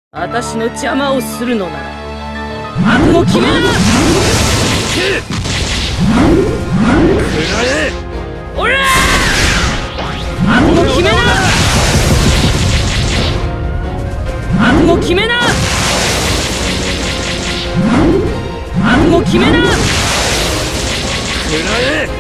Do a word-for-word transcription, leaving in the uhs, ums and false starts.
私の邪魔をするのなら覚悟決めな。 くらえ。 おら覚悟決めな。覚悟決めな。覚悟決めな。 くらえ。